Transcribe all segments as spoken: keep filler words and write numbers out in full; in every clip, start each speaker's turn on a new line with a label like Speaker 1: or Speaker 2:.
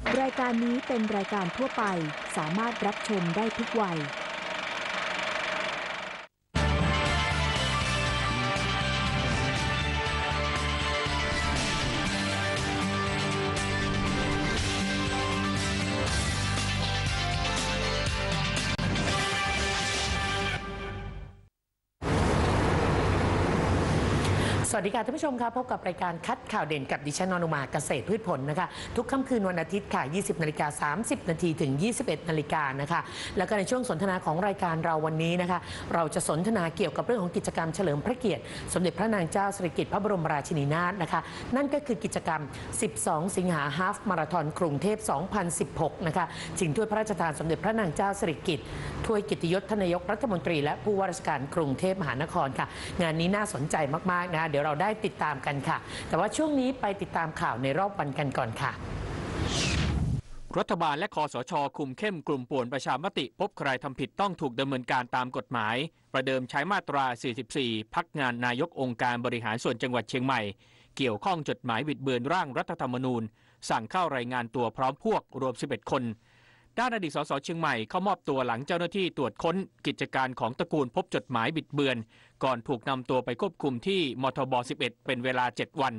Speaker 1: รายการนี้เป็นรายการทั่วไปสามารถรับชมได้ทุกวัย
Speaker 2: สวัสดีค่ะท่านผู้ชมค่ะพบกับรายการคัดข่าวเด่นกับดิฉันอนุมาเกษตรพืชผลนะคะทุกค่ำคืนวันอาทิตย์ค่ะ ยี่สิบนาฬิกาสามสิบนาทีถึง ยี่สิบเอ็ดนาฬิกานะคะแล้วก็ในช่วงสนทนาของรายการเราวันนี้นะคะเราจะสนทนาเกี่ยวกับเรื่องของกิจกรรมเฉลิมพระเกียรติสมเด็จพระนางเจ้าสิริกิติ์พระบรมราชินีนาถนะคะนั่นก็คือกิจกรรมสิบสองสิงหาฮาล์ฟมาราธอนกรุงเทพสองพันสิบหกนะคะชิงถ้วยพระราชทานสมเด็จพระนางเจ้าสิริกิติ์ถ้วยเกียรติยศทานนายกรัฐมนตรีและผู้ว่าราชการกรุงเทพมหานครค่ะงานนี้น่าสนใจมากๆนะคะเดี๋ยวเราได้ติดตามกันค่ะแต่ว่าช่วงนี้ไปติดตามข่าวในรอบวันกันก่อนค่ะ
Speaker 3: รัฐบาลและคสช.คุมเข้มกลุ่มป่วนประชามติพบใครทำผิดต้องถูกดำเนินการตามกฎหมายประเดิมใช้มาตรา สี่สิบสี่ พักงานนายกองค์การบริหารส่วนจังหวัดเชียงใหม่เกี่ยวข้องจดหมายบิดเบือนร่างรัฐธรรมนูญสั่งเข้ารายงานตัวพร้อมพวกรวมสิบเอ็ดคนด้านอดีตสสเชียงใหม่เข้ามอบตัวหลังเจ้าหน้าที่ตรวจค้นกิจการของตระกูลพบจดหมายบิดเบือนก่อนถูกนำตัวไปควบคุมที่มทบ สิบเอ็ด เป็นเวลาเจ็ดวัน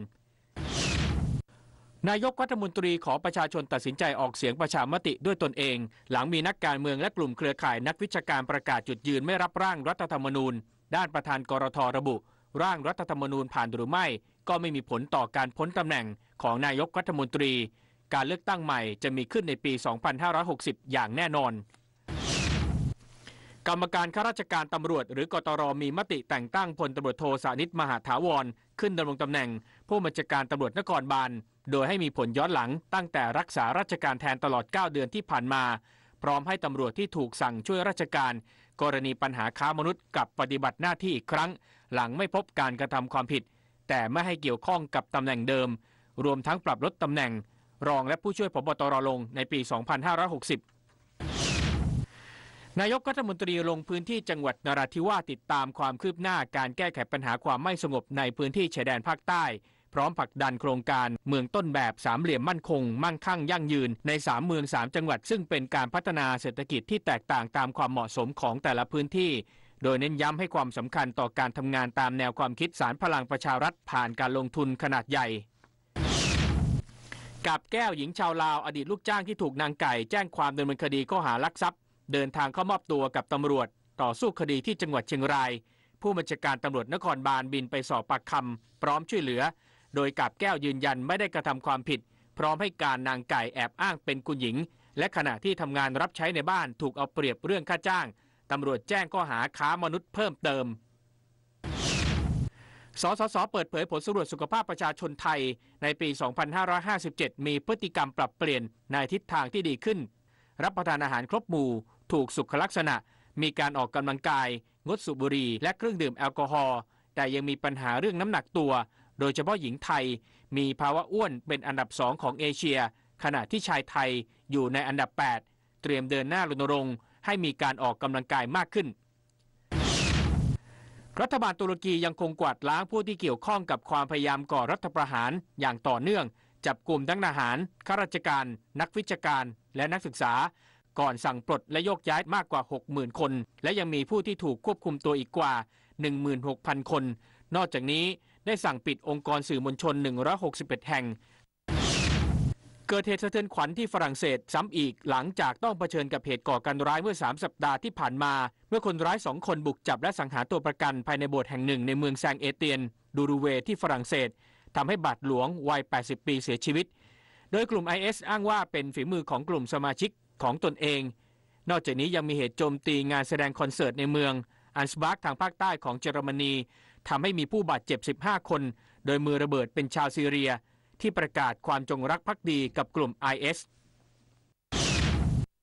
Speaker 3: นายกรัฐมนตรีขอประชาชนตัดสินใจออกเสียงประชามติด้วยตนเองหลังมีนักการเมืองและกลุ่มเครือข่ายนักวิชาการประกาศจุดยืนไม่รับร่างรัฐธรรมนูญด้านประธานกรท.ระบุร่างรัฐธรรมนูญผ่านหรือไม่ก็ไม่มีผลต่อการพ้นตำแหน่งของนายกรัฐมนตรีการเลือกตั้งใหม่จะมีขึ้นในปี สองพันห้าร้อยหกสิบ อย่างแน่นอนกรรมการข้าราชการตำรวจหรือกตร.มีมติแต่งตั้งพลตำรวจโทสานิตมหาถาวรขึ้นดำรงตำแหน่งผู้บัญชาการตำรวจนครบาลโดยให้มีผลย้อนหลังตั้งแต่รักษาราชการแทนตลอดเก้าเดือนที่ผ่านมาพร้อมให้ตำรวจที่ถูกสั่งช่วยราชการกรณีปัญหาค้ามนุษย์กลับปฏิบัติหน้าที่อีกครั้งหลังไม่พบการกระทำความผิดแต่ไม่ให้เกี่ยวข้องกับตำแหน่งเดิมรวมทั้งปรับลดตำแหน่งรองและผู้ช่วยผบ.ตร.ลงในปี สองพันห้าร้อยหกสิบ นายกรัฐมนตรีลงพื้นที่จังหวัดนราธิวาสติดตามความคืบหน้าการแก้ไขปัญหาความไม่สงบในพื้นที่ชายแดนภาคใต้พร้อมผลักดันโครงการเมืองต้นแบบสามเหลี่ยมมั่นคงมั่งคั่งยั่งยืนในสามเมืองสามจังหวัดซึ่งเป็นการพัฒนาเศรษฐกิจที่แตกต่างตามความเหมาะสมของแต่ละพื้นที่โดยเน้นย้ำให้ความสำคัญต่อการทำงานตามแนวความคิดศาลพลังประชารัฐผ่านการลงทุนขนาดใหญ่กับแก้วหญิงชาวลาวอดีตลูกจ้างที่ถูกนางไก่แจ้งความดำเนินคดีข้อหาลักทรัพย์เดินทางเข้ามอบตัวกับตำรวจต่อสู้คดีที่จังหวัดเชียงรายผู้บัญชาการตำรวจนครบาลบินไปสอบปากคำพร้อมช่วยเหลือโดยกับแก้วยืนยันไม่ได้กระทำความผิดพร้อมให้การนางไก่แอบอ้างเป็นคุณหญิงและขณะที่ทำงานรับใช้ในบ้านถูกเอาเปรียบเรื่องค่าจ้างตำรวจแจ้งข้อหาค้ามนุษย์เพิ่มเติมสสส.เปิดเผยผลสำรวจสุขภาพประชาชนไทยในปี สองพันห้าร้อยห้าสิบเจ็ด มีพฤติกรรมปรับเปลี่ยนในทิศทางที่ดีขึ้นรับประทานอาหารครบหมู่ถูกสุขลักษณะมีการออกกำลังกายงดสูบบุหรี่และเครื่องดื่มแอลกอฮอล์แต่ยังมีปัญหาเรื่องน้ำหนักตัวโดยเฉพาะหญิงไทยมีภาวะอ้วนเป็นอันดับสองของเอเชียขณะที่ชายไทยอยู่ในอันดับแปดเตรียมเดินหน้ารณรงค์ให้มีการออกกำลังกายมากขึ้นรัฐบาลตุรกียังคงกวาดล้างผู้ที่เกี่ยวข้องกับความพยายามก่อรัฐประหารอย่างต่อเนื่องจับกลุ่มทั้งทหารข้าราชการนักวิชาการและนักศึกษาก่อนสั่งปลดและโยกย้ายมากกว่า หกหมื่น คนและยังมีผู้ที่ถูกควบคุมตัวอีกกว่า หนึ่งหมื่นหกพัน คนนอกจากนี้ได้สั่งปิดองค์กรสื่อมวลชนหนึ่งร้อยหกสิบเอ็ดแห่งเกิดเหตุสะเทือนขวัญที่ฝรั่งเศสซ้ำอีกหลังจากต้องเผชิญกับเหตุก่อการร้ายเมื่อสามสัปดาห์ที่ผ่านมาเมื่อคนร้ายสองคนบุกจับและสังหารตัวประกันภายในโบสถ์แห่งหนึ่งในเมืองแซงเอเตียนดูรูเวที่ฝรั่งเศสทำให้บาทหลวงวัยแปดสิบปีเสียชีวิตโดยกลุ่ม ไอ เอส อ้างว่าเป็นฝีมือของกลุ่มสมาชิกของตนเองนอกจากนี้ยังมีเหตุโจมตีงานแสดงคอนเสิร์ตในเมืองอันสบาร์กทางภาคใต้ของเยอรมนีทำให้มีผู้บาดเจ็บสิบห้าคนโดยมือระเบิดเป็นชาวซีเรียที่ประกาศความจงรักภักดีกับกลุ่ม ไอ เอส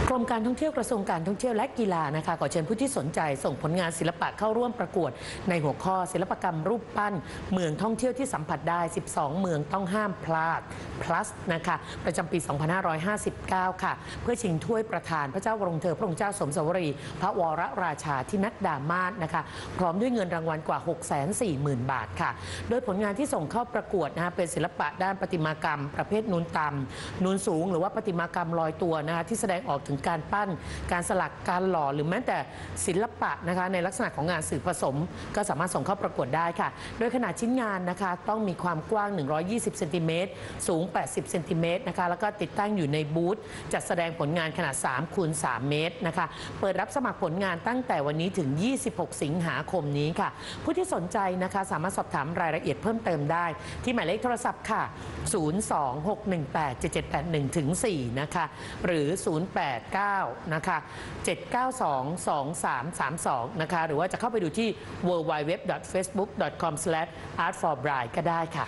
Speaker 2: กรมการท่องเที่ยวกระทรวงการท่องเที่ยวและกีฬานะคะขอเชิญผู้ที่สนใจส่งผลงานศิลปะเข้าร่วมประกวดในหัวข้อศิลปกรรมรูปปั้นเมืองท่องเที่ยวที่สัมผัสได้สิบสองเมืองต้องห้ามพลาด plus นะคะประจำปี สองพันห้าร้อยห้าสิบเก้า ค่ะเพื่อชิงถ้วยประธานพระเจ้าวรวงเธอพระองค์เจ้าสมสวรีพระวรราชาธินัดดามาศนะคะพร้อมด้วยเงินรางวัลกว่า หกแสนสี่หมื่น บาทค่ะโดยผลงานที่ส่งเข้าประกวดนะคะเป็นศิลปะด้านประติมากรรมประเภทนูนต่ำนูนสูงหรือว่าประติมากรรมลอยตัวนะคะที่แสดงออกถึงการปั้นการสลักการหล่อหรือแม้แต่ศิลปะนะคะในลักษณะของงานสื่อผสมก็สามารถส่งเข้าประกวดได้ค่ะโดยขนาดชิ้นงานนะคะต้องมีความกว้างหนึ่งร้อยยี่สิบเซนติเมตรสูงแปดสิบเซนติเมตรนะคะแล้วก็ติดตั้งอยู่ในบูธจัดแสดงผลงานขนาดสามคูณสามเมตรนะคะเปิดรับสมัครผลงานตั้งแต่วันนี้ถึงยี่สิบหกสิงหาคมนี้ค่ะผู้ที่สนใจนะคะสามารถสอบถามรายละเอียดเพิ่มเติมได้ที่หมายเลขโทรศัพท์ค่ะศูนย์ สอง หก หนึ่ง แปด เจ็ด เจ็ด แปด หนึ่ง ถึง สี่นะคะหรือศูนย์ แปด เก้านะคะเจ็ด เก้า สอง สอง สาม สาม สองนะคะหรือว่าจะเข้าไปดูที่ ดับเบิลยู ดับเบิลยู ดับเบิลยู ดอท เฟซบุ๊ก ดอท คอม สแลช อาร์ต ฟอร์ ไบรด์ ก็ได้ค่ะ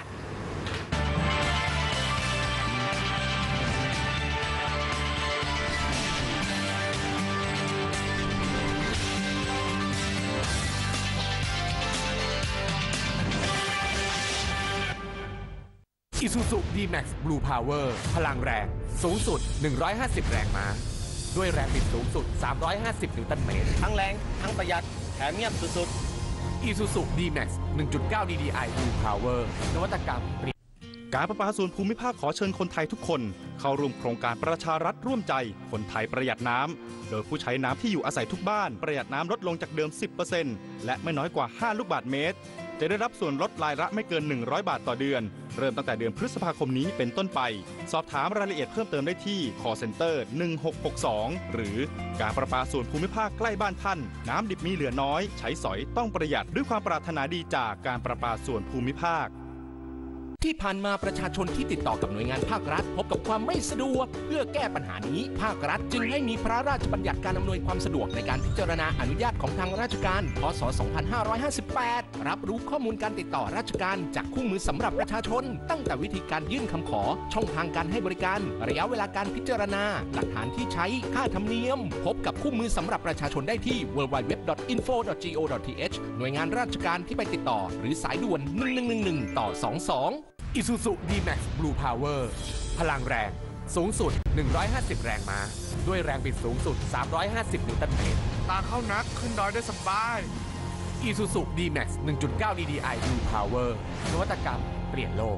Speaker 4: Isuzu D-Max Blue Power พลังแรงสูงสุดหนึ่งร้อยห้าสิบแรงม้าด้วยแรงบิดสูงสุดสามร้อยห้าสิบนิวตันเมตร
Speaker 5: ทั้งแรงทั้งประหยัดแถมเงียบสุด
Speaker 4: ๆ Isuzu D-Max หนึ่งจุดเก้า ดี ดี ไอ Blue Power นวัตกรรม
Speaker 6: การประปาส่วนภูมิภาคขอเชิญคนไทยทุกคนเข้าร่วมโครงการประชารัฐร่วมใจคนไทยประหยัดน้ำโดยผู้ใช้น้ำที่อยู่อาศัยทุกบ้านประหยัดน้ำลดลงจากเดิม สิบเปอร์เซ็นต์ และไม่น้อยกว่าห้าลูกบาศก์เมตรจะได้รับส่วนลดรายละไม่เกินหนึ่งร้อยบาทต่อเดือนเริ่มตั้งแต่เดือนพฤษภาคมนี้เป็นต้นไปสอบถามรายละเอียดเพิ่มเติมได้ที่ call center หนึ่งหกหกสองหรือการประปาส่วนภูมิภาคใกล้บ้านท่านน้ำดิบมีเหลือน้อยใช้สอยต้องประหยัดด้วยความปรารถนาดีจากการประปาส่วนภูมิภาค
Speaker 4: ที่ผ่านมาประชาชนที่ติดต่อกับหน่วยงานภาครัฐพบกับความไม่สะดวกเพื่อแก้ปัญหานี้ภาครัฐจึงให้มีพระราชบัญญัติการอำนวยความสะดวกในการพิจารณาอนุญาตของทางราชการพ.ศ. สองพันห้าร้อยห้าสิบแปดรับรู้ข้อมูลการติดต่อราชการจากคู่มือสำหรับประชาชนตั้งแต่วิธีการยื่นคำขอช่องทางการให้บริการระยะเวลาการพิจารณาหลักฐานที่ใช้ค่าธรรมเนียมพบกับคู่มือสำหรับประชาชนได้ที่ ดับเบิลยู ดับเบิลยู ดับเบิลยู ดอท อินโฟ ดอท จี โอ ดอท ที เอช หน่วยงานราชการที่ไปติดต่อหรือสายด่วนหนึ่งหนึ่งหนึ่งหนึ่งต่อสองสองIsuzu D-Max Blue Power พลังแรงสูงสุดหนึ่งร้อยห้าสิบแรงม้าด้วยแรงบิดสูงสุดสามร้อยห้าสิบนิวตันเมตรตาเข้านักขึ้นดอยได้สบาย Isuzu D-Max หนึ่งจุดเก้า ดี ดี ไอ Blue Power นวัตกรรมเปลี่ยนโลก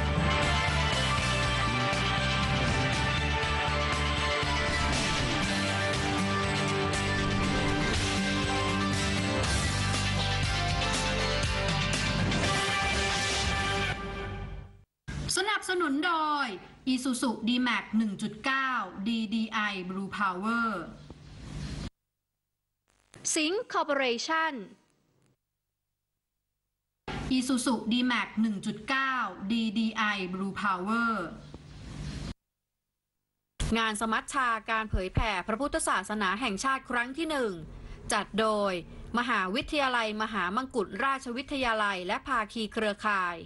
Speaker 7: สนับสนุนโดย Isuzu D-Max หนึ่งจุดเก้า ดี ดี ไอ Blue Power Sync Corporation Isuzu D-Max หนึ่งจุดเก้า ดี ดี ไอ Blue Power งานสมัชชาการเผยแผ่พระพุทธศาสนาแห่งชาติครั้งที่หนึ่งจัดโดยมหาวิทยาลัยมหามงกุฎราชวิทยาลัยและภาคีเครือข่าย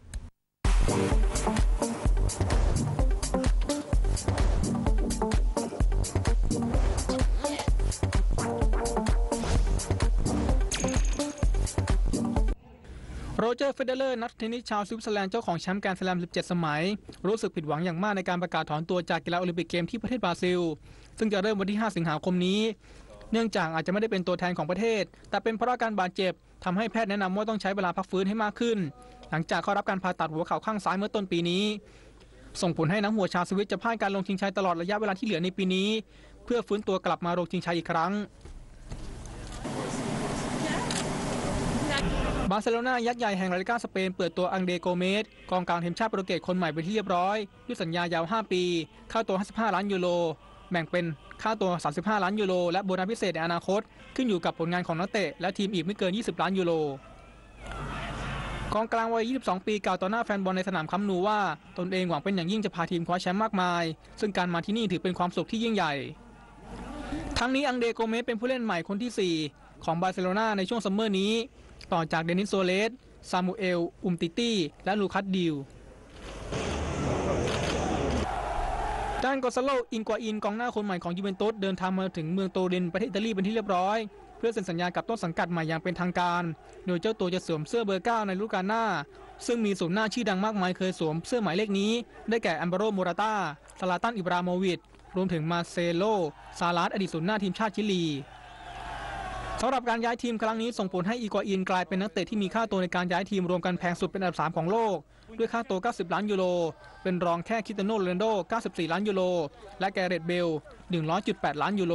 Speaker 8: โรเจอร์ เฟเดเลอร์นักเทนนิสชาวสวิตเซอร์แลนด์เจ้าของแชมป์แกรนด์สแลมสิบเจ็ดสมัยรู้สึกผิดหวังอย่างมากในการประกาศถอนตัวจากกีฬาโอลิมปิกเกมที่ประเทศบราซิลซึ่งจะเริ่มวันที่ห้าสิงหาคมนี้เนื่องจากอาจจะไม่ได้เป็นตัวแทนของประเทศแต่เป็นเพราะอาการบาดเจ็บทำให้แพทย์แนะนำว่าต้องใช้เวลาพักฟื้นให้มากขึ้นหลังจากเข้ารับการผ่าตัดหัวเข่าข้างซ้ายเมื่อต้นปีนี้ส่งผลให้นักหัวชาวสวิตจะพลาดการลงชิงชัยตลอดระยะเวลาที่เหลือในปีนี้เพื่อฟื้นตัวกลับมาลงชิงชัยอีกครั้งบาร์เซโลนายักษ์ใหญ่แห่งลาลิก้าสเปนเปิดตัวอังเดโกเมสกองกลางทีมชาติโปรตุเกสคนใหม่เป็นที่เรียบร้อยด้วยสัญญายาวห้าปีค่าตัวห้าสิบห้าล้านยูโรแบ่งเป็นค่าตัวสามสิบห้าล้านยูโรและโบนัสพิเศษในอนาคตขึ้นอยู่กับผลงานของนักเตะและทีมอีกไม่เกินยี่สิบล้านยูโรกองกลางวัยยี่สิบสองปีกล่าวต่อหน้าแฟนบอลในสนามคัมป์นูว่าตนเองหวังเป็นอย่างยิ่งจะพาทีมคว้าแชมป์มากมายซึ่งการมาที่นี่ถือเป็นความสุขที่ยิ่งใหญ่ทั้งนี้อังเดโกเมสเป็นผู้เล่นใหม่คนที่สี่ของบาร์เซโลนาในช่วงซัมเมอร์นี้ต่อจากเดนิสโซเลสซามูเอลอุมติตี้และลูคัสดิลด้านกอซาโล อินกวาอินกองหน้าคนใหม่ของยูเวนตุสเดินทางมาถึงเมืองโตรินประเทศอิตาลีเป็นที่เรียบร้อยเพื่อเซ็นสัญญากับต้นสังกัดใหม่อย่างเป็นทางการโดยเจ้าตัวจะสวมเสื้อเบอร์เก้าในฤดูกาลหน้าซึ่งมีศูนย์หน้าชื่อดังมากมายเคยสวมเสื้อหมายเลขนี้ได้แก่อัมบาโร โมราตาซาลาตัน อิบราโมวิชรวมถึงมาเซโล ซาลาสอดีตศูนย์หน้าทีมชาติชิลีสำหรับการย้ายทีมครั้งนี้ส่งผลให้อีกัวอินกลายเป็นนักเตะที่มีค่าตัวในการย้ายทีมรวมกันแพงสุดเป็นอันดับสามของโลกด้วยค่าตัวเก้าสิบล้านยูโรเป็นรองแค่คริสเตียโน โรนัลโดเก้าสิบสี่ล้านยูโรและแกเรตเบล หนึ่งร้อยจุดแปดล้านยูโร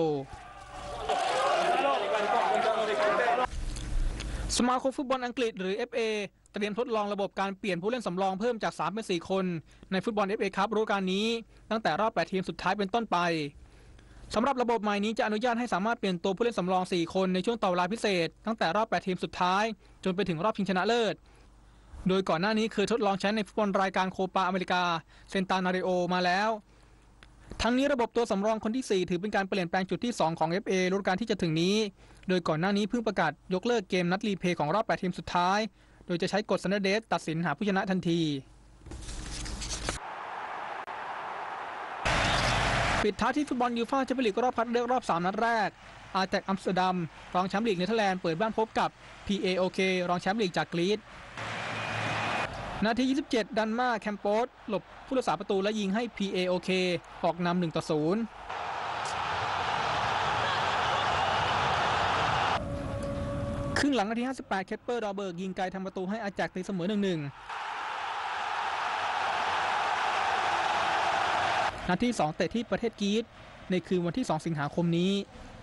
Speaker 8: สมาคมฟุตบอลอังกฤษหรือ เอฟ เอ เตรียมทดลองระบบการเปลี่ยนผู้เล่นสำรองเพิ่มจากสามเป็นสี่คนในฟุตบอล เอฟ เอ คัพฤดูกาลนี้ตั้งแต่รอบแปดทีมสุดท้ายเป็นต้นไปสำหรับระบบใหม่นี้จะอนุญาตให้สามารถเปลี่ยนตัวผู้เล่นสำรองสี่คนในช่วงต่อเวลาพิเศษตั้งแต่รอบแปดทีมสุดท้ายจนไปถึงรอบชิงชนะเลิศโดยก่อนหน้านี้เคยทดลองใช้ในฟุตบอลรายการโคปาอเมริกาเซนตานาริโอมาแล้วทั้งนี้ระบบตัวสำรองคนที่สี่ถือเป็นการเปลี่ยนแปลงจุดที่สองของ เอฟ เอ ฤดูกาลที่จะถึงนี้โดยก่อนหน้านี้เพิ่งประกาศยกเลิกเกมนัดรีเพย์ของรอบแปดทีมสุดท้ายโดยจะใช้กฎซันเดอร์เดสตัดสินหาผู้ชนะทันทีปิดท้ายที่ฟุตบอลยูฟ่าแชมเปี้ยนลีกรอบคัดเลือกรอบสามนัดแรกอาร์แจ็คอัมสเตอร์ดัมรองแชมป์ลีกเนเธอร์แลนด์เปิดบ้านพบกับ พี เอ โอ เค รองแชมป์ลีกจากกรีซนาทียี่สิบเจ็ดดันมาแคมโปสหลบผู้รักษาประตูและยิงให้ พี เอ โอ เค ออกนำหนึ่งต่อศูนย์ครึ่งหลังนาทีห้าสิบแปดเคปเปอร์ดอเบิร์กยิงไกลทำประตูให้อาร์แจ็คตีเสมอ หนึ่งหนึ่ง นัดที่สองเตะที่ประเทศกรีซในคืนวันที่สองสิงหาคมนี้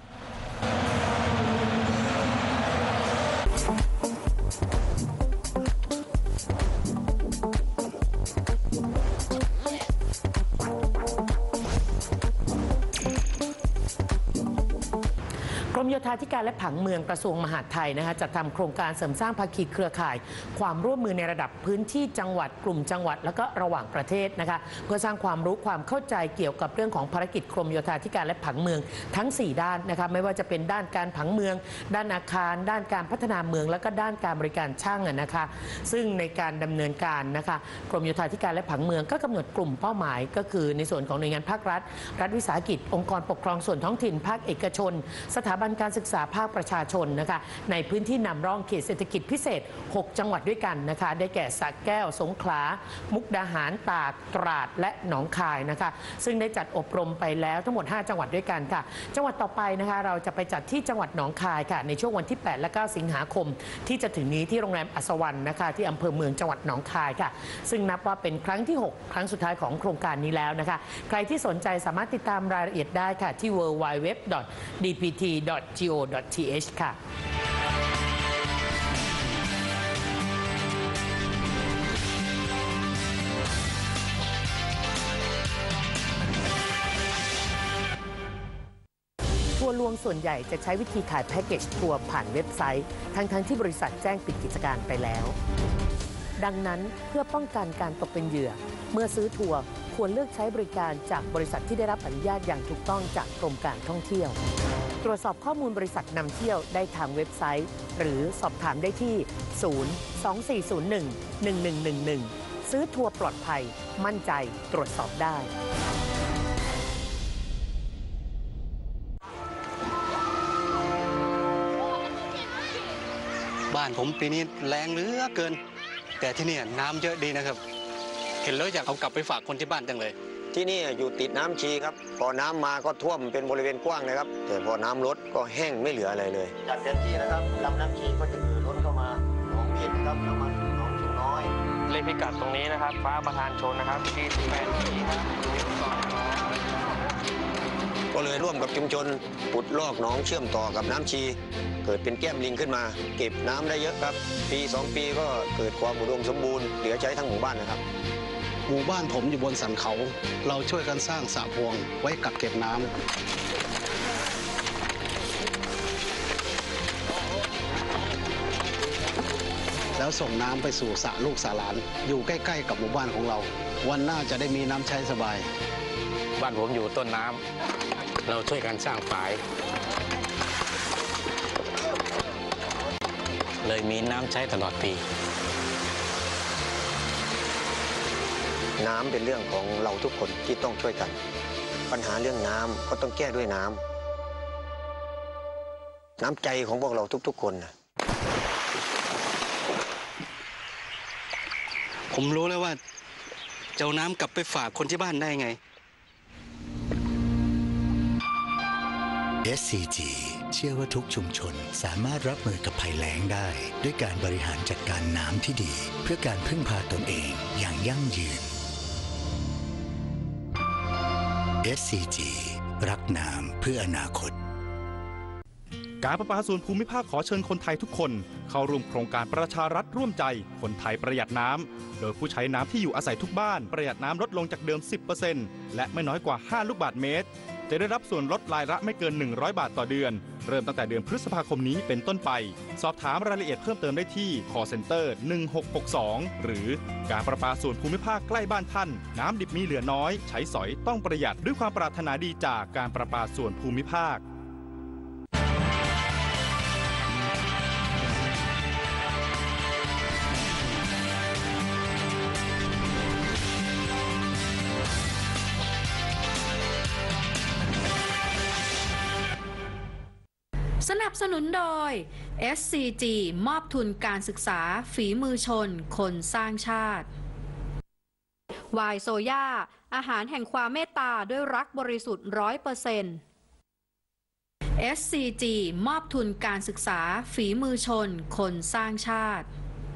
Speaker 2: กรมโยธาธิการและผังเมืองกระทรวงมหาดไทยนะคะจัดทำโครงการเสริมสร้างภาคีเครือข่ายความร่วมมือในระดับพื้นที่จังหวัดกลุ่มจังหวัดและก็ระหว่างประเทศนะคะเพื่อสร้างความรู้ความเข้าใจเกี่ยวกับเรื่องของภารกิจกรมโยธาธิการและผังเมืองทั้งสี่ด้านนะคะไม่ว่าจะเป็นด้านการผังเมืองด้านอาคารด้านการพัฒนาเมืองและก็ด้านการบริการช่างนะคะซึ่งในการดำเนินการนะคะกรมโยธาธิการและผังเมืองก็กำหนดกลุ่มเป้าหมายก็คือในส่วนของหน่วยงานภาครัฐรัฐวิสาหกิจองค์กรปกครองส่วนท้องถิ่นภาคเอกชนสถาบันการศึกษาภาคประชาชนนะคะในพื้นที่นำร่องเขตเศรษฐกิจพิเศษหกจังหวัดด้วยกันนะคะได้แก่สระแก้วสงขลามุกดาหารตากตราดและหนองคายนะคะซึ่งได้จัดอบรมไปแล้วทั้งหมดห้าจังหวัดด้วยกันค่ะจังหวัดต่อไปนะคะเราจะไปจัดที่จังหวัดหนองคายค่ะในช่วงวันที่แปดและเก้าสิงหาคมที่จะถึงนี้ที่โรงแรมอัศวรรณนะคะที่อำเภอเมืองจังหวัดหนองคายค่ะซึ่งนับว่าเป็นครั้งที่หกครั้งสุดท้ายของโครงการนี้แล้วนะคะใครที่สนใจสามารถติดตามรายละเอียดได้ค่ะที่ ดับเบิลยู ดับเบิลยู ดับเบิลยู ดอท ดี พี ที ดอท จี โอ ดอท ที เอช ค่ะทัวร์ลวงส่วนใหญ่จะใช้วิธีขายแพ็กเกจทัวร์ผ่านเว็บไซต์ทั้งๆ ท, ที่บริษัทแจ้งปิดกิจการไปแล้วดังนั้นเพื่อป้องกันการตกเป็นเหยื่อเมื่อซื้อทัวร์ควรเลือกใช้บริการจากบริษัทที่ได้รับอนุญาตอย่างถูกต้องจากกรมการท่องเที่ยวตรวจสอบข้อมูลบริษัทนำเที่ยวได้ทางเว็บไซต์หรือสอบถามได้ที่ศูนย์ สอง สี่ ศูนย์ หนึ่ง หนึ่ง หนึ่ง หนึ่ง หนึ่งซื้อทัวร์ปลอดภัยมั่นใจตรวจสอบได้
Speaker 9: บ้านผมปีนี้แรงเหลือเกินแต่ที่นี่น้ำเยอะดีนะครับเห็นแล้วอยากเอากลับไปฝากคนที่บ้านจังเลย
Speaker 10: ที่นี่อยู่ติดน้ำชีครับพอน้ำมาก็ท่วมเป็นบริเวณกว้างเลยครับแต่พอน้ำลดก็แห้งไม่เหลืออะไรเลยจากเต็มที่นะครับลำน้ำชีก็จะคือล้นเข้ามาหนองเพียนครับแล้วมาหนองชุมน้อย
Speaker 5: เลขพิกัดตรงนี้นะครับฟ้าประธานชนนะครับที่สิบแปดที่ครับ
Speaker 10: ก็เลยร่วมกับชุมชนขุดลอกหนองเชื่อมต่อกับน้ำชีเกิดเป็นแก้มลิงขึ้นมาเก็บน้ำได้เยอะครับปีสองปีก็เกิดความอุดมสมบูรณ์เหลือใช้ทั้งหมู่บ้านนะครับ
Speaker 9: หมู่บ้านผมอยู่บนสันเขาเราช่วยกันสร้างสระพวงไว้กักเก็บน้ำแล้วส่งน้ำไปสู่สระลูกสระหลานอยู่ใกล้ๆกับหมู่บ้านของเราวันหน้าจะได้มีน้ำใช้สบาย
Speaker 5: บ้านผมอยู่ต้นน้ำเราช่วยกันสร้างฝายเลยมีน้ำใช้ตลอดปี
Speaker 10: น้ำเป็นเรื่องของเราทุกคนที่ต้องช่วยกันปัญหาเรื่องน้ำก็ต้องแก้ด้วยน้ำน้ำใจของพวกเราทุกๆคนนะ
Speaker 9: ผมรู้แล้วว่าจะเอาน้ำกลับไปฝากคนที่บ้านได้ไง
Speaker 11: เอส ซี จี เชื่อว่าทุกชุมชนสามารถรับมือกับภัยแล้งได้ด้วยการบริหารจัดการน้ำที่ดีเพื่อการพึ่งพาตนเองอย่างยั่งยืน เอส ซี จี รักน้ำเพื่ออนาคต
Speaker 6: การประปาส่วนภูมิภาคขอเชิญคนไทยทุกคนเข้าร่วมโครงการประชารัฐร่วมใจคนไทยประหยัดน้ำโดยผู้ใช้น้ำที่อยู่อาศัยทุกบ้านประหยัดน้ำลดลงจากเดิม สิบเปอร์เซ็นต์ และไม่น้อยกว่าห้าลูกบาศก์เมตรจะได้รับส่วนลดรายละไม่เกินหนึ่งร้อยบาทต่อเดือนเริ่มตั้งแต่เดือนพฤษภาคมนี้เป็นต้นไปสอบถามรายละเอียดเพิ่มเติมได้ที่ call center หนึ่งหกหกสองหรือการประปาส่วนภูมิภาคใกล้บ้านท่านน้ำดิบมีเหลือน้อยใช้สอยต้องประหยัดด้วยความปรารถนาดีจากการประปาส่วนภูมิภาค
Speaker 7: สนับสนุนโดย เอส ซี จี มอบทุนการศึกษาฝีมือชนคนสร้างชาติวายโซย่าอาหารแห่งความเมตตาด้วยรักบริสุทธิ์ ร้อยเปอร์เซ็นต์ เอส ซี จี มอบทุนการศึกษาฝีมือชนคนสร้างชาติ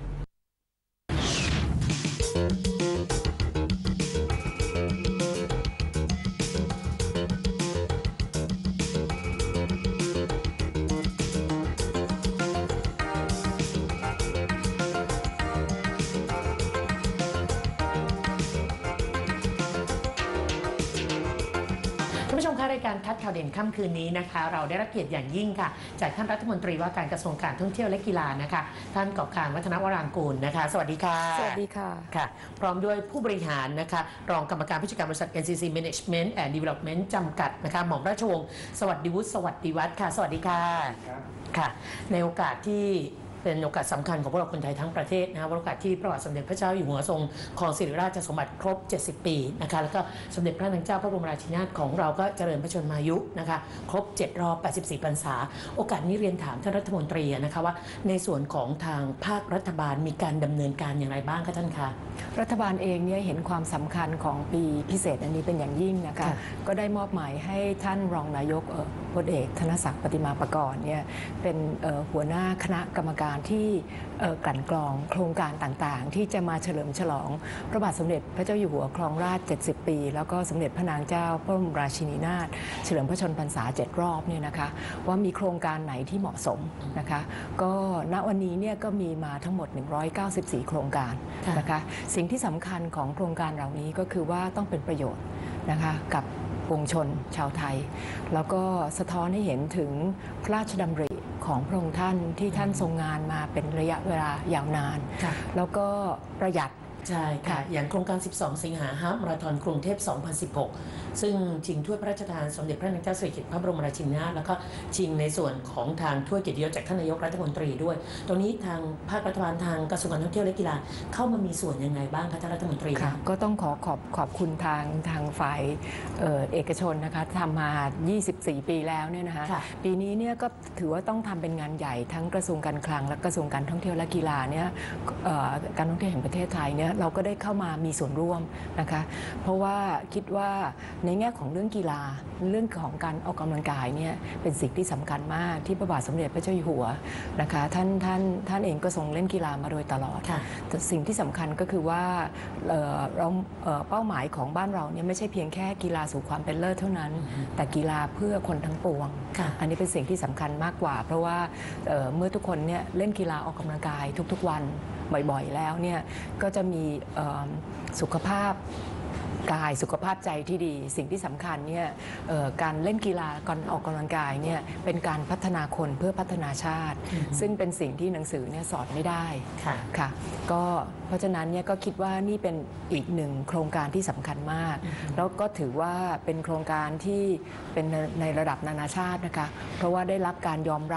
Speaker 2: รายการคัดข่าวเด่นค่ำคืนนี้นะคะเราได้รับเกียรติอย่างยิ่งค่ะจากท่านรัฐมนตรีว่าการกระทรวงการท่องเที่ยวและกีฬานะคะท่านกอบการวัฒนวรางกูลนะคะสวัสดีค่ะ
Speaker 12: สวัสดีค่ะ
Speaker 2: ค่ะพร้อมด้วยผู้บริหารนะคะรองกรรมการผู้จัดการบริษัท เอ็น ซี ซี Management and Development จำกัดนะคะหม่อมราชวงศ์สวัสดิวุฒิสวัสดิวัฒน์ค่ะสวัสดีค่ะค่ะในโอกาสที่เป็นโอกาสสำคัญของพวกเราคนไทยทั้งประเทศนะคะโอกาสที่พระบาทสมเด็จพระเจ้าอยู่หัวทรงครองสิริราชสมบัติครบเจ็ดสิบปีนะคะแล้วก็สมเด็จพระนางเจ้าพระบรมราชินีนาถของเราก็เจริญพระชนมายุนะคะครบเจ็ดรอบแปดสิบสี่พรรษาโอกาสนี้เรียนถามท่านรัฐมนตรีนะคะว่าในส่วนของทางภาครัฐบาลมีการดำเนินการอย่างไรบ้างคะท่านคะ
Speaker 12: รัฐบาลเองเนี่ยเห็นความสำคัญของปีพิเศษอันนี้เป็นอย่างยิ่งนะคะก็ได้มอบหมายให้ท่านรองนายกพลเอกธนศักดิ์ปฏิมาประกรณ์เนี่ยเป็นหัวหน้าคณะกรรมการที่กลั่นกรองโครงการต่างๆที่จะมาเฉลิมฉลองพระบาทสมเด็จพระเจ้าอยู่หัวครองราชย์เจ็ดสิบปีแล้วก็สมเด็จพระนางเจ้าพระบรมราชินีนาถเฉลิมพระชนพรรษาเจ็ดรอบเนี่ยนะคะว่ามีโครงการไหนที่เหมาะสมนะคะก็ณวันนี้เนี่ยก็มีมาทั้งหมดหนึ่งร้อยเก้าสิบสี่โครงการนะคะสิ่งที่สำคัญของโครงการเหล่านี้ก็คือว่าต้องเป็นประโยชน์นะคะกับปวงชนชาวไทยแล้วก็สะท้อนให้เห็นถึงพระราชดำริของพระองค์ท่านที่ท่านทรงงานมาเป็นระยะเวลายาวนานแล้วก็ประหยัด
Speaker 2: ใช่ค่ะอย่างโครงการสิบสองสิงหาฮาล์ฟมาราธอนกรุงเทพสองพันสิบหกซึ่งชิงถ้วยพระราชทานสมเด็จพระนางเจ้าสิริกิติ์พระบรมราชินีนาถแล้วก็ชิงในส่วนของทางถ้วยเกียรติยศจากท่านนายกรัฐมนตรีด้วยตรงนี้ทางภาครัฐบาลทางกระทรวงการท่องเที่ยวและกีฬาเข้ามามีส่วนยังไงบ้างคะท่านรัฐมนตรี
Speaker 12: ค่ะก็ต้องขอขอบขอบคุณทางทางฝ่ายเอ่อเอกชนนะคะทำมายี่สิบสี่ปีแล้วเนี่ยนะคะปีนี้เนี่ยก็ถือว่าต้องทำเป็นงานใหญ่ทั้งกระทรวงการคลังและกระทรวงการท่องเที่ยวและกีฬาเนี่ยการท่องเที่ยวแห่งประเทศไทยเนี่ยเราก็ได้เข้ามามีส่วนร่วมนะคะเพราะว่าคิดว่าในแง่ของเรื่องกีฬาเรื่องของการออกกำลังกายเนี่ยเป็นสิ่งที่สำคัญมากที่พระบาทสมเด็จพระเจ้าอยู่หัวนะคะท่านท่านท่านเองก็ทรงเล่นกีฬามาโดยตลอดแต่สิ่งที่สำคัญก็คือว่าเราเป้าหมายของบ้านเราเนี่ยไม่ใช่เพียงแค่กีฬาสู่ความเป็นเลิศเท่านั้นแต่กีฬาเพื่อคนทั้งปวงอันนี้เป็นสิ่งที่สำคัญมากกว่าเพราะว่าเมื่อทุกคนเนี่ยเล่นกีฬาออกกำลังกายทุกๆวันบ่อยๆแล้วเนี่ยก็จะมีสุขภาพกายสุขภาพใจที่ดีสิ่งที่สำคัญเนี่ยการเล่นกีฬาการออกกำลังกายเนี่ยเป็นการพัฒนาคนเพื่อพัฒนาชาติซึ่งเป็นสิ่งที่หนังสือเนี่ยสอนไม่ได้ค่ะก็เพราะฉะนั้นเนี่ยก็คิดว่านี่เป็นอีกหนึ่งโครงการที่สำคัญมากแล้วก็ถือว่าเป็นโครงการที่เป็นในระดับนานาชาตินะคะเพราะว่าได้รับการยอมรับ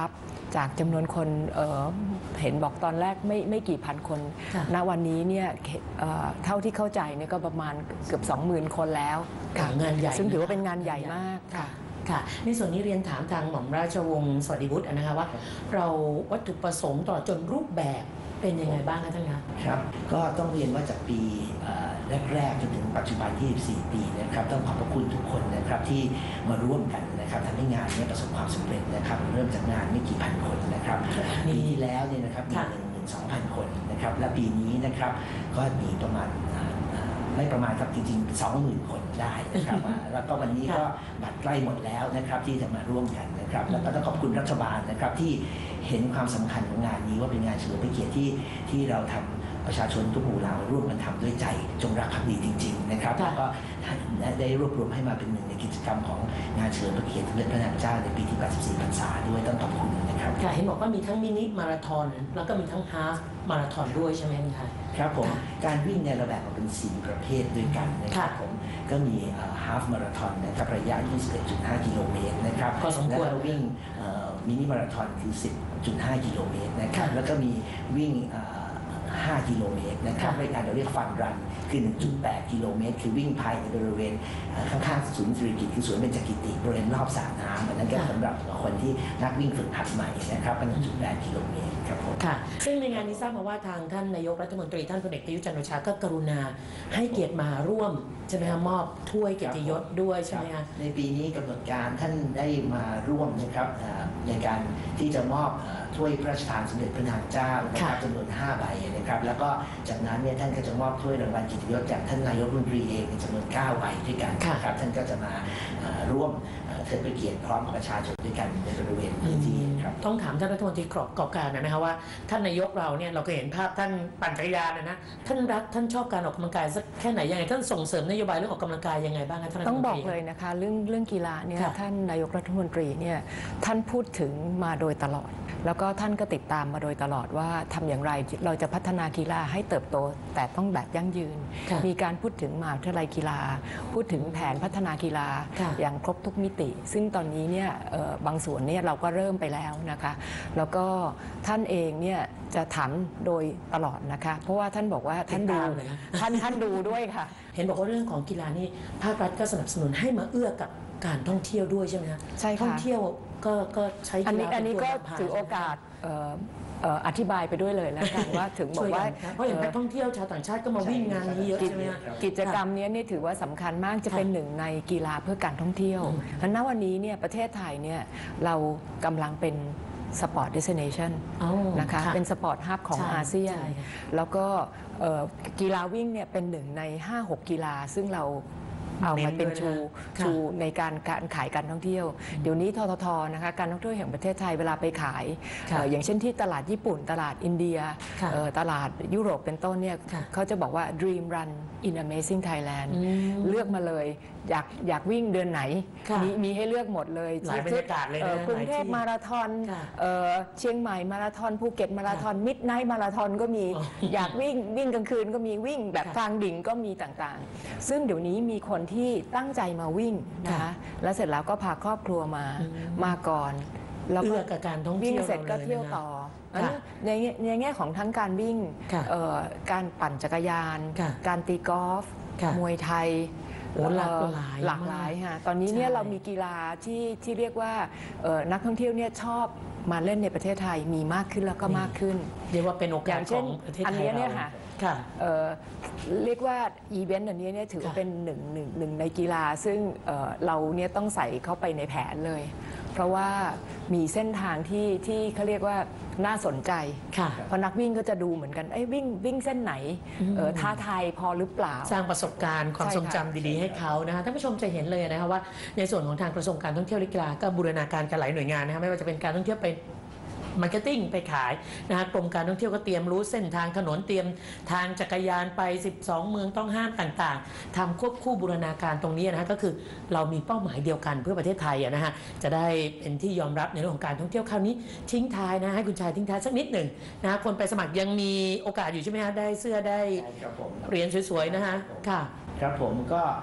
Speaker 12: จากจำนวนคนเเห็นบอกตอนแรกไม่ไม่กี่พันคนณวันนี้เนี่ยเเท่าที่เข้าใจเนี่ยก็ประมาณเกือบ สองหมื่น คนแล้ว
Speaker 2: งานใหญ่
Speaker 12: ซึ่งถือว่าเป็นงานใหญ่มากค่ะ
Speaker 2: ค่ะในส่วนนี้เรียนถามทางหม่อมราชวงศ์สวัสดิวุฒินะคะว่าเราวัตถุประสงค์ตลอดจนรูปแบบเป็นยังไงบ้างคะท่านคะ
Speaker 13: ครับก็ต้องเรียนว่าจากปีแรกๆจนถึงปัจจุบันที่ยี่สิบสี่ปีนะครับต้องขอบพระคุณทุกคนนะครับที่มาร่วมกันนะครับทำให้งานนี้ประสบความสำเร็จนะครับเริ่มจากงานไม่กี่พันคนนะครับปีที่แล้วเนี่ยนะครับมีหนึ่งหมื่นสองพันคนนะครับและปีนี้นะครับก็มีประมาณไม่ประมาณครับจริงๆ สองหมื่น คนได้นะครับแล้วก็วันนี้ก็บัตรใกล้หมดแล้วนะครับที่จะมาร่วมกันนะครับแล้วก็ต้องขอบคุณรัฐบาลนะครับที่เห็นความสำคัญของงานนี้ว่าเป็นงานเฉลิมพระเกียรติที่ที่เราทำประชาชนทุกหมู่เหล่าร่วมกันทำด้วยใจจงรักภักดีจริงๆนะครับแล้วก็ได้รวบรวมให้มาเป็นหนึ่งในกิจกรรมของงานเฉลิมพระเกียรติสมเด็จพระนางเจ้าในปีที่แปดสิบสี่พรรษาด้วยต้องขอบคุณนะครับ
Speaker 2: ค่ะเห็นบอกว่ามีทั้งมินิมาราธอนแล้วก็มีทั้งฮาล์ฟมาราธอนด้วยใช่ไหมคะ
Speaker 13: ครับผมการวิ่งเนี่ยเราแบ่งออกเป็นสี่ประเภทด้วยกันนะครับผมก็มีฮาล์ฟมาราธอนนะครับระยะ ยี่สิบเอ็ดจุดห้า กิโลเมตรนะครับแล้วก็วิ่งมินิมาราธอนคือ สิบจุดห้า กิโลเมตรนะครับแล้วก็มีวิ่งห้ากิโลเมตรนะครับรายการเราเรียกฟันรันคือ หนึ่งจุดแปด กิโลเมตรคือวิ่งภายในบริเวณข้างๆศูนย์เศรษฐกิจคือสวนเบญจกิติบริเวณรอบสระน้ำอันนั้นก็สำหรับคนที่นักวิ่งฝึกหัดใหม่นะครับเป็น หนึ่งจุดแปด กิโลเมตรครับผม
Speaker 2: ค่ะซึ่งในงานนี้ทราบมาว่าทางท่านนายกรัฐมนตรีท่านพลเอกประยุทธ์จันทร์โอชาก็กรุณาให้เกียรติมาร่วมใช่ไหมคะมอบถ้วยเกียรติยศด้วยใช่ไหมคะ
Speaker 13: ในปีนี้กำหนดการท่านได้มาร่วมนะครับในการที่จะมอบถ้วยพระราชทานสมเด็จพระนางเจ้านะครับจำนวนห้าใบนะครับแล้วก็จากนั้นเนี่ยท่านก็จะมอบถ้วยรางวัลเกียรติยศจากท่านนายกรัฐมนตรีเองจำนวนเก้าใบด้วยกันนะครับท่านก็จะมาร่วมเทิดพระเกียรติพร้อมกับประชาชนด้วยกันในบริเวณพื้นที่ครับ
Speaker 2: ต้องถามท่านรัฐมนตรีประกอบการนะคะว่าท่านนายกเราเนี่ยเราก็เห็นภาพท่านปั่นจักรยานนะท่านรักท่านชอบการออกกำลังกายสักแค่ไหนยังไงท่านส่งเสริมนโยบายเรื่องออกกำลังกายยังไงบ้างคะท่าน
Speaker 12: ต้องบอกเลยนะคะเรื่องเรื่องกีฬาเนี่ยท่านนายกรัฐมนตรีเนี่ยท่านพูดถึงมาโดยตลอดแล้วก็ท่านก็ติดตามมาโดยตลอดว่าทำอย่างไรเราจะพัฒนากีฬาให้เติบโตแต่ต้องแบบยั่งยืนมีการพูดถึงมหาวิทยาลัยกีฬาพูดถึงแผนพัฒนากีฬาอย่างครบทุกมิติซึ่งตอนนี้เนี่ยบางส่วนเนี่ยเราก็เริ่มไปแล้วนะคะแล้วก็ท่านเองเนี่ยจะถามโดยตลอดนะคะเพราะว่าท่านบอกว่าท่านดูท่านท่านดูด้วยค่ะ
Speaker 2: เห็นบอกว่าเรื่องของกีฬานี่ภาครัฐก็สนับสนุนให้มาเอื้อกับการท่องเที่ยวด้วยใช่ไหมคะ
Speaker 12: ใช่ค่ะ
Speaker 2: ท่องเที่ยวก็ก็ใช้กีฬา
Speaker 12: อันนี้อันนี้ก็ถือโอกาสอธิบายไปด้วยเลยแล้วกันว่าถึงบอกว่า
Speaker 2: เพราะอย่างนักท่องเที่ยวชาวต่างชาติก็มาวิ่งงานนี้เยอะใช่ไหมคะ
Speaker 12: กิจกรรมนี้นี่ถือว่าสำคัญมากจะเป็นหนึ่งในกีฬาเพื่อการท่องเที่ยวเพราะณวันนี้เนี่ยประเทศไทยเนี่ยเรากำลังเป็นสปอร์ตเดสติเนชันนะคะเป็นสปอร์ตฮับของอาเซียนแล้วก็กีฬาวิ่งเนี่ยเป็นหนึ่งใน ห้าหก กีฬาซึ่งเราเอามาเป็นชูชูในการการขายการท่องเที่ยวเดี๋ยวนี้ทททนะคะการท่องเที่ยวแห่งประเทศไทยเวลาไปขายอย่างเช่นที่ตลาดญี่ปุ่นตลาดอินเดียตลาดยุโรปเป็นต้นเนี่ยเขาจะบอกว่า Dream Run in Amazing Thailand เลือกมาเลยอยากอยากวิ่งเดือนไหนมีมีให้เลือกหมดเลย
Speaker 2: หลายบรรยากาศเลยนะ
Speaker 12: กรุงเทพมาราธอนเชียงใหม่มาราธอนภูเก็ตมาราธอนมิดไนท์มาราธอนก็มีอยากวิ่งวิ่งกลางคืนก็มีวิ่งแบบทางดิ่งก็มีต่างๆซึ่งเดี๋ยวนี้มีคนที่ตั้งใจมาวิ่งนะคะแล้วเสร็จแล้วก็พาครอบครัวมามาก่อน
Speaker 2: แล้วก็กับการท่องเที่ยว
Speaker 12: วิ่งเสร็จก็เที่ยวต่อในในแง่ของทั้งการวิ่งการปั่นจักรยานการตีกอล์ฟมวยไทย
Speaker 2: หลากหลาย
Speaker 12: หลากหลายค่ะตอนนี้เนี่ยเรามีกีฬาที่ที่เรียกว่านักท่องเที่ยวเนี่ยชอบมาเล่นในประเทศไทยมีมากขึ้นแล้วก็มากขึ้น
Speaker 2: เรียกว่าเป็นโอกาสของประเทศไทยเราอันนี้เนี่ยค่ะ
Speaker 12: เรียกว่าอีเวนต์อันนี้เนี่ยถือเป็นหนึ่งหนึ่งหนึ่งในกีฬาซึ่งเราเนี่ยต้องใส่เข้าไปในแผนเลยเพราะว่ามีเส้นทางที่ที่เขาเรียกว่าน่าสนใจเพราะนักวิ่งก็จะดูเหมือนกันไอ้วิ่งวิ่งเส้นไหนท้าทายพอหรือเปล่า
Speaker 2: สร้างประสบการณ์ความทรงจำดีๆให้เขานะคะท่านผู้ชมจะเห็นเลยนะคะว่าในส่วนของทางกระทรวงการท่องเที่ยวและกีฬาก็บูรณาการกันหลายหน่วยงานนะคะไม่ว่าจะเป็นการท่องเที่ยวไปมาร์เก็ตติ้งไปขายนะคะกรมการท่องเที่ยวก็เตรียมรู้เส้นทางถนนเตรียมทางจักรยานไปสิบสองเมืองต้องห้ามต่างๆทำควบคู่บูรณาการตรงนี้นะคะก็คือเรามีเป้าหมายเดียวกันเพื่อประเทศไทยนะฮะจะได้เป็นที่ยอมรับในเรื่องของการท่องเที่ยวคราวนี้ทิ้งท้ายนะให้คุณชายทิ้งท้ายสักนิดหนึ่งนะคนไปสมัครยังมีโอกาสอยู่ใช่ไหมฮะได้เสื้อได้เหรียญสวยๆนะคะค่ะ
Speaker 13: ครับผมก็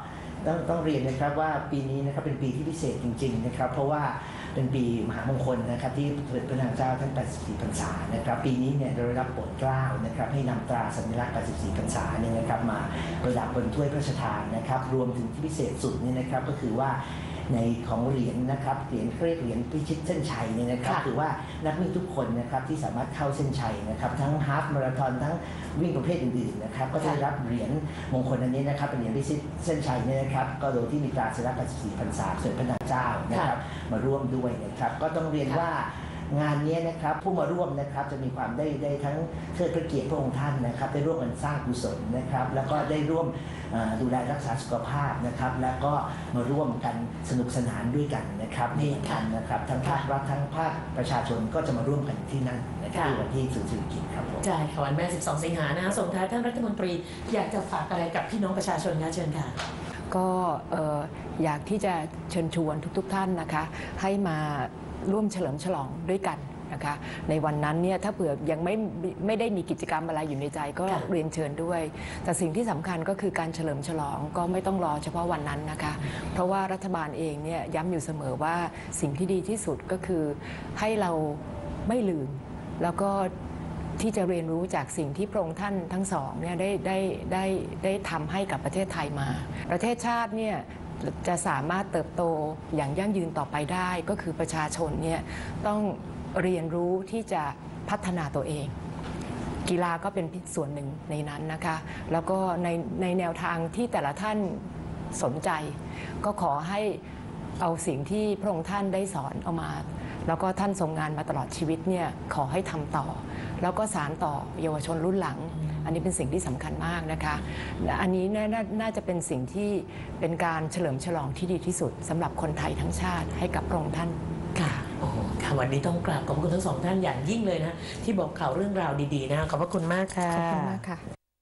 Speaker 13: ต้องต้องเรียนนะครับว่าปีนี้นะครับเป็นปีที่พิเศษจริงๆนะครับเพราะว่าเป็นปีมหามงคลนะครับที่สมเด็จพระนางเจ้าท่านแปดสิบสี่พรรษานะครับปีนี้เนี่ยได้รับโปรดเกล้านะครับให้นำตราสัญลักษณ์แปดสิบสี่พรรษาเนี่ยนะครับมาประดับบนถ้วยพระราชทานนะครับรวมถึงที่พิเศษสุดนี่นะครับก็คือว่าในของเหรียญนะครับเหรียญเรียกเหรียญพิชิตเส้นชัยเนี่ยนะครับคือว่านักวิ่งทุกคนนะครับที่สามารถเข้าเส้นชัยนะครับทั้งฮาล์ฟมาราธอนทั้งวิ่งประเภทอื่นๆนะครับก็จะได้รับเหรียญมงคลอันนี้นะครับเป็นเหรียญพิชิตเส้นชัยเนี่ยนะครับก็โดยที่มีตราสัญลักษณ์แปดสิบสี่พรรษาสมเด็จพระนางเจ้านะครับมาร่วมด้วยนะครับก็ต้องเรียนว่างานนี้นะครับผู้มาร่วมนะครับจะมีความได้ได้ทั้งเทิดพระเกียรติพระองค์ท่านนะครับได้ร่วมกันสร้างกุศลนะครับแล้วก็ได้ร่วมดูแลรักษาสุขภาพนะครับแล้วก็มาร่วมกันสนุกสนานด้วยกันนะครับนี่กันนะครับทั้งภาครัฐทั้งภาคประชาชนก็จะมาร่วมกันที่นั่นนะครับที่วันที่ศูนย์เศรษฐกิจครับผม
Speaker 2: ใช่ค่ะวันแม่สิบสองสิงหานะคะส่งท้ายท่านรัฐมนตรีอยากจะฝากอะไรกับพี่น้องประชาชนคะเชิญค่ะ
Speaker 12: ก็อยากที่จะเชิญชวนทุกๆท่านนะคะให้มาร่วมเฉลิมฉลองด้วยกันนะคะในวันนั้นเนี่ยถ้าเผื่อยังไม่ไม่ได้มีกิจกรรมอะไรอยู่ในใจก็เรียนเชิญด้วยแต่สิ่งที่สำคัญก็คือการเฉลิมฉลองก็ไม่ต้องรอเฉพาะวันนั้นนะคะเพราะว่ารัฐบาลเองเนี่ยย้ำอยู่เสมอว่าสิ่งที่ดีที่สุดก็คือให้เราไม่ลืมแล้วก็ที่จะเรียนรู้จากสิ่งที่พระองค์ท่านทั้งสองเนี่ยได้ได้ได้ได้ทำให้กับประเทศไทยมาประเทศชาติเนี่ยจะสามารถเติบโตอย่างยั่งยืนต่อไปได้ก็คือประชาชนเนี่ยต้องเรียนรู้ที่จะพัฒนาตัวเองกีฬาก็เป็นส่วนหนึ่งในนั้นนะคะแล้วก็ในในแนวทางที่แต่ละท่านสนใจก็ขอให้เอาสิ่งที่พระองค์ท่านได้สอนเอามาแล้วก็ท่านทรงงานมาตลอดชีวิตเนี่ยขอให้ทำต่อแล้วก็สานต่อเยาวชนรุ่นหลังอันนี้เป็นสิ่งที่สำคัญมากนะคะอันนี้น่าน่าจะเป็นสิ่งที่เป็นการเฉลิมฉลองที่ดีที่สุดสำหรับคนไทยทั้งชาติให้กับพระองค์ท่าน
Speaker 2: ค่ะโอ้ค่ะวันนี้ต้องกราบขอบคุณทั้งสองท่านอย่างยิ่งเลยนะที่บอกข่าวเรื่องราวดีๆนะขอบพระคุณมากค่ะ
Speaker 12: ขอบคุณมากค่ะ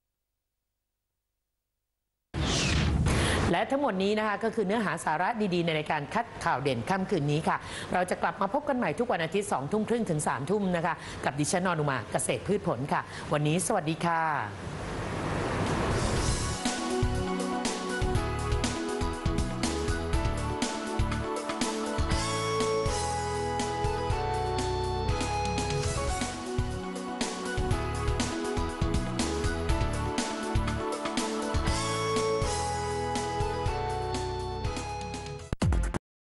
Speaker 2: และทั้งหมดนี้นะคะก็คือเนื้อหาสาระดีๆในรายการคัดข่าวเด่นค่ำคืนนี้ค่ะเราจะกลับมาพบกันใหม่ทุกวันอาทิตย์สองทุ่มครึ่งถึงสามทุ่มนะคะกับดิฉันอนุมาเกษตรพืชผลค่ะวันนี้สวัสดีค่ะ